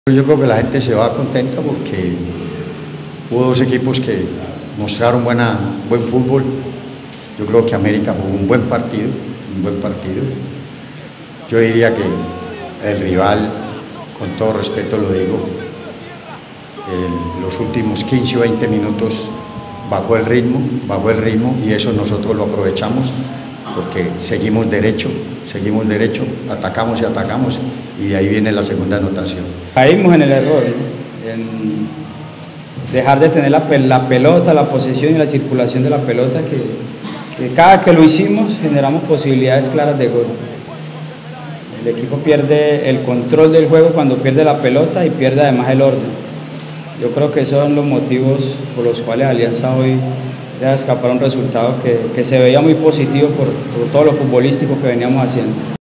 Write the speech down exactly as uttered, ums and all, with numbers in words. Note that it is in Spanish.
Yo creo que la gente se va contenta porque hubo dos equipos que mostraron buena, buen fútbol. Yo creo que América jugó un buen partido, un buen partido. Yo diría que el rival, con todo respeto lo digo, en los últimos quince o veinte minutos bajó el ritmo, bajó el ritmo y eso nosotros lo aprovechamos porque seguimos derecho, seguimos derecho, atacamos y atacamos y de ahí viene la segunda anotación. Caímos en el error, en dejar de tener la, la pelota, la posesión y la circulación de la pelota, que, que cada que lo hicimos generamos posibilidades claras de gol. El equipo pierde el control del juego cuando pierde la pelota y pierde además el orden. Yo creo que esos son los motivos por los cuales Alianza hoy deja escapar un resultado que, que se veía muy positivo por, por todo lo futbolístico que veníamos haciendo.